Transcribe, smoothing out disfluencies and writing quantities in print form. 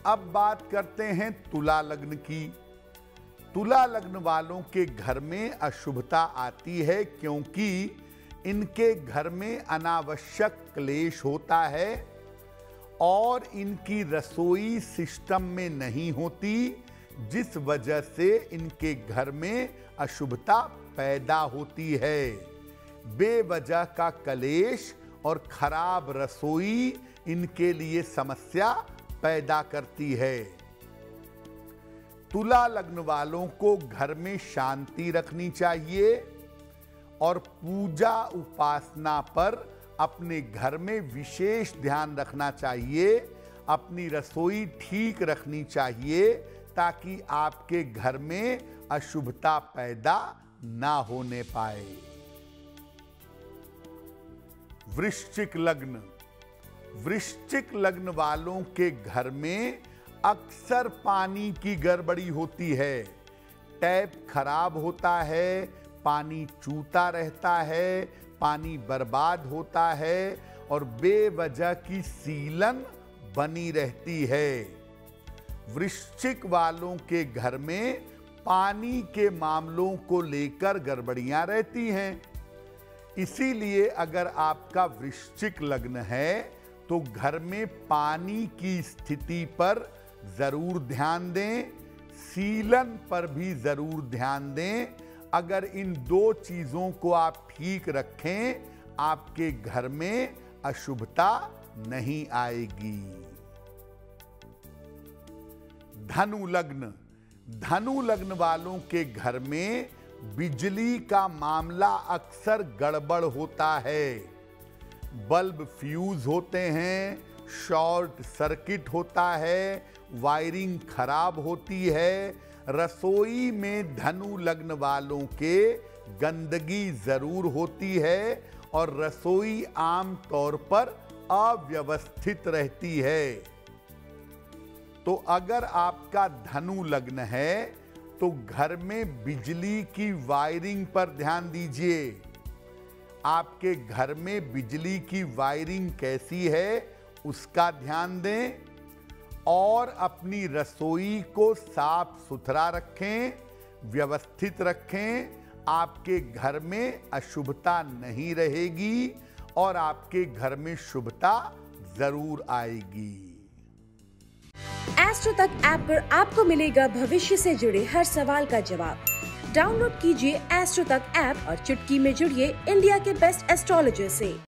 अब बात करते हैं तुला लग्न की। तुला लग्न वालों के घर में अशुभता आती है क्योंकि इनके घर में अनावश्यक क्लेश होता है और इनकी रसोई सिस्टम में नहीं होती, जिस वजह से इनके घर में अशुभता पैदा होती है। बेवजह का क्लेश और खराब रसोई इनके लिए समस्या पैदा करती है। तुला लग्न वालों को घर में शांति रखनी चाहिए और पूजा उपासना पर अपने घर में विशेष ध्यान रखना चाहिए। अपनी रसोई ठीक रखनी चाहिए ताकि आपके घर में अशुभता पैदा ना होने पाए। वृश्चिक लग्न। वृश्चिक लग्न वालों के घर में अक्सर पानी की गड़बड़ी होती है। टैप खराब होता है, पानी चूता रहता है, पानी बर्बाद होता है और बेवजह की सीलन बनी रहती है। वृश्चिक वालों के घर में पानी के मामलों को लेकर गड़बड़ियां रहती हैं। इसीलिए अगर आपका वृश्चिक लग्न है तो घर में पानी की स्थिति पर जरूर ध्यान दें, सीलन पर भी जरूर ध्यान दें। अगर इन दो चीजों को आप ठीक रखें, आपके घर में अशुभता नहीं आएगी। धनु लग्न। धनु लग्न वालों के घर में बिजली का मामला अक्सर गड़बड़ होता है। बल्ब फ्यूज होते हैं, शॉर्ट सर्किट होता है, वायरिंग खराब होती है। रसोई में धनु लग्न वालों के गंदगी जरूर होती है और रसोई आम तौर पर अव्यवस्थित रहती है। तो अगर आपका धनु लग्न है तो घर में बिजली की वायरिंग पर ध्यान दीजिए। आपके घर में बिजली की वायरिंग कैसी है उसका ध्यान दें और अपनी रसोई को साफ सुथरा रखें, व्यवस्थित रखें। आपके घर में अशुभता नहीं रहेगी और आपके घर में शुभता जरूर आएगी। एस्ट्रो तक ऐप पर आपको मिलेगा भविष्य से जुड़े हर सवाल का जवाब। डाउनलोड कीजिए एस्ट्रो तक ऐप और चुटकी में जुड़िए इंडिया के बेस्ट एस्ट्रोलॉजर से।